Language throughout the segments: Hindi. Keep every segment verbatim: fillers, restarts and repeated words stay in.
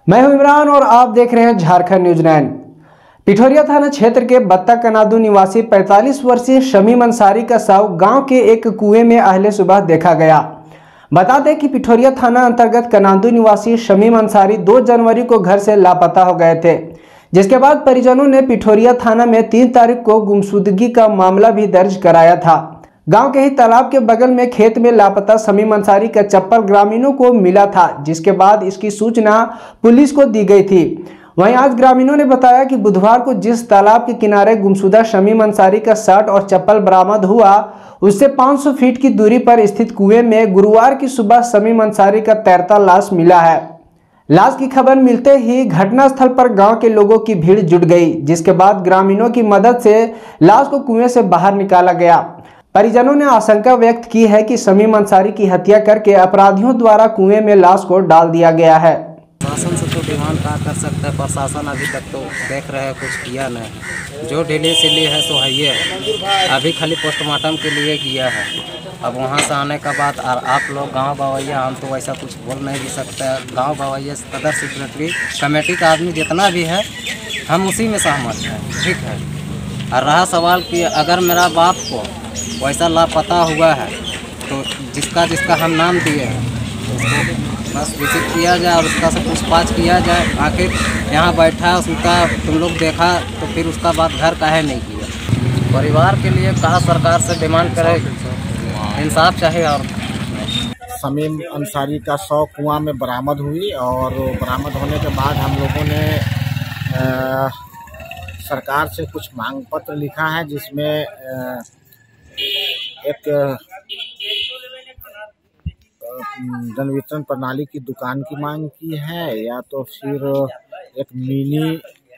मैं हूं इमरान और आप देख रहे हैं झारखंड न्यूज नाइन। पिठोरिया थाना क्षेत्र के बत्ता कनादू निवासी पैंतालीस वर्षीय शमीम अंसारी का शव गांव के एक कुएं में अहले सुबह देखा गया। बता दें कि पिठोरिया थाना अंतर्गत कनादू निवासी शमीम अंसारी दो जनवरी को घर से लापता हो गए थे, जिसके बाद परिजनों ने पिठोरिया थाना में तीन तारीख को गुमशुदगी का मामला भी दर्ज कराया था। गांव के ही तालाब के बगल में खेत में लापता शमीम अंसारी का चप्पल ग्रामीणों को मिला था, जिसके बाद इसकी सूचना पुलिस को दी गई थी। वहीं आज ग्रामीणों ने बताया कि बुधवार को जिस तालाब के किनारे गुमशुदा शमीम अंसारी का शर्ट और चप्पल बरामद हुआ, उससे पाँच सौ फीट की दूरी पर स्थित कुएं में गुरुवार की सुबह शमीम अंसारी का तैरता लाश मिला है। लाश की खबर मिलते ही घटनास्थल पर गांव के लोगों की भीड़ जुट गई, जिसके बाद ग्रामीणों की मदद से लाश को कुएं से बाहर निकाला गया। परिजनों ने आशंका व्यक्त की है कि शमीम अंसारी की हत्या करके अपराधियों द्वारा कुएं में लाश को डाल दिया गया है। प्रशासन से तो डिमांड क्या कर सकते हैं, प्रशासन अभी तक तो देख रहे हैं, कुछ किया नहीं। जो ढीले से लिए है सो है, अभी खाली पोस्टमार्टम के लिए किया है। अब वहाँ से आने के बाद और आप लोग गांव गवैया, हम तो वैसा कुछ बोल नहीं भी सकते। गांव गवैया सदर सेक्रेटरी कमेटी का आदमी जितना भी है, हम उसी में सहमत हैं, ठीक है। और रहा सवाल कि अगर मेरा बाप को वैसा लापता हुआ है तो जिसका जिसका हम नाम दिए हैं उसको बस विजिट किया जाए और उसका से पूछताछ किया जाए। आखिर यहाँ बैठा उसका तुम लोग देखा तो फिर उसका बात घर काहे नहीं किया। परिवार के लिए कहा सरकार से डिमांड करे, इंसाफ चाहे। और शमीम अंसारी का शव कुआं में बरामद हुई और बरामद होने के बाद हम लोगों ने आ, सरकार से कुछ मांग पत्र लिखा है, जिसमें आ, एक जन वितरण प्रणाली की दुकान की मांग की है, या तो फिर एक मिनी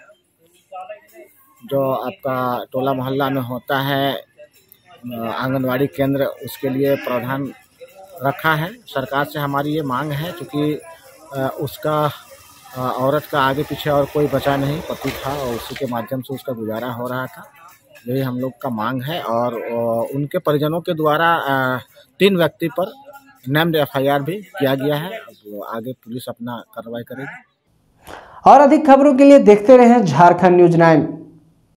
जो आपका टोला मोहल्ला में होता है आंगनवाड़ी केंद्र, उसके लिए प्रावधान रखा है। सरकार से हमारी ये मांग है, क्योंकि उसका औरत का आगे पीछे और कोई बचा नहीं, पति था और उसी के माध्यम से उसका गुजारा हो रहा था। यही हम लोग का मांग है। और उनके परिजनों के द्वारा तीन व्यक्ति पर नेम्ड एफ आई आर भी किया गया है। अब आगे पुलिस अपना कार्रवाई करेगी। और अधिक खबरों के लिए देखते रहें झारखंड न्यूज नाइन।